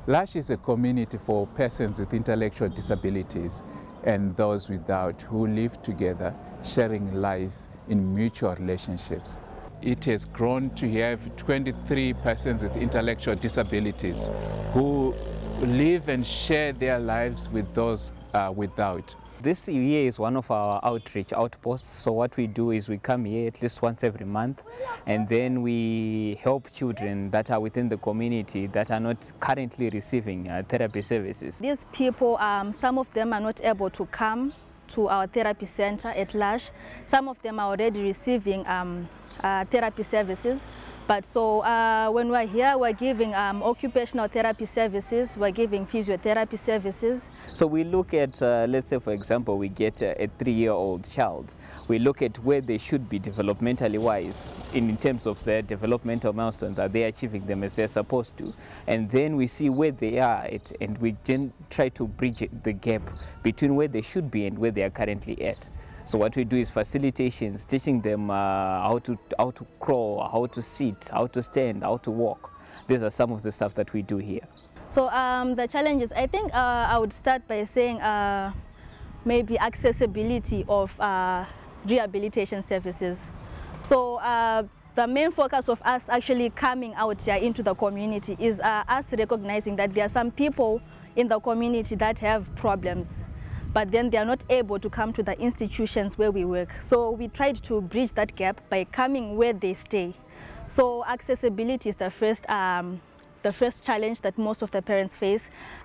L'Arche is a community for persons with intellectual disabilities and those without who live together, sharing life in mutual relationships. It has grown to have 23 persons with intellectual disabilities who live and share their lives with those without. This year is one of our outreach outposts. So what we do is we come here at least once every month, and then we help children that are within the community that are not currently receiving therapy services. These people, some of them are not able to come to our therapy center at L'Arche. Some of them are already receiving therapy services. But so when we're here, we're giving occupational therapy services, we're giving physiotherapy services. So we look at, let's say for example, we get a 3-year-old child. We look at where they should be developmentally wise in terms of their developmental milestones. Are they achieving them as they're supposed to? And then we see where they are at, and we then try to bridge the gap between where they should be and where they are currently at. So what we do is facilitations, teaching them how to crawl, how to sit, how to stand, how to walk. These are some of the stuff that we do here. So the challenges, I think I would start by saying maybe accessibility of rehabilitation services. So the main focus of us actually coming out here into the community is us recognizing that there are some people in the community that have problems, but then they are not able to come to the institutions where we work. So we tried to bridge that gap by coming where they stay. So accessibility is the first challenge that most of the parents face.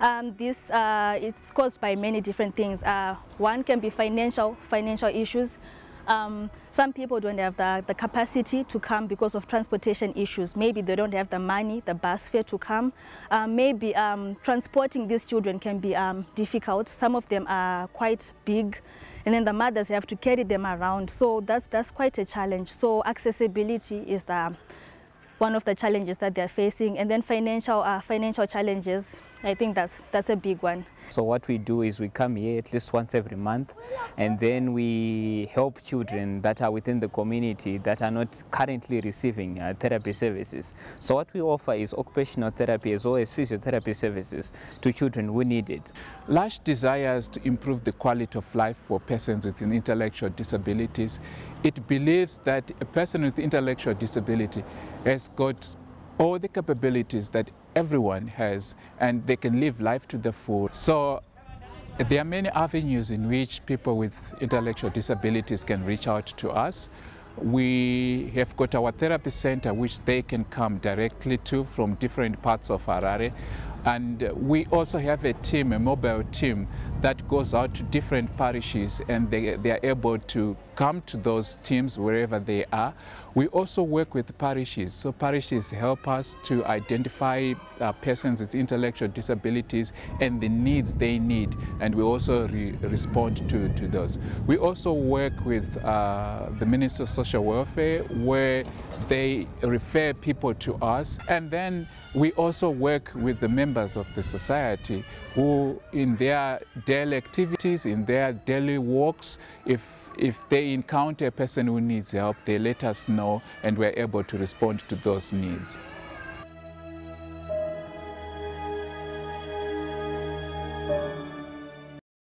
It's caused by many different things. One can be financial issues. Some people don't have the capacity to come because of transportation issues. Maybe they don't have the money, the bus fare to come. Maybe transporting these children can be difficult. Some of them are quite big, and then the mothers have to carry them around. So that's quite a challenge. So accessibility is one of the challenges that they're facing, and then financial challenges. I think that's a big one. So what we do is we come here at least once every month, and then we help children that are within the community that are not currently receiving therapy services. So what we offer is occupational therapy as well as physiotherapy services to children who need it. L'Arche desires to improve the quality of life for persons with intellectual disabilities. It believes that a person with intellectual disability has got all the capabilities that everyone has, and they can live life to the full. So there are many avenues in which people with intellectual disabilities can reach out to us. We have got our therapy center, which they can come directly to from different parts of Harare. And we also have a team, a mobile team, that goes out to different parishes, and they are able to come to those teams wherever they are. We also work with parishes, so parishes help us to identify persons with intellectual disabilities and the needs they need, and we also respond to those. We also work with the Ministry of Social Welfare, where they refer people to us, and then we also work with the members of the society who, in their daily activities, in their daily walks, if they encounter a person who needs help, they let us know, and we're able to respond to those needs.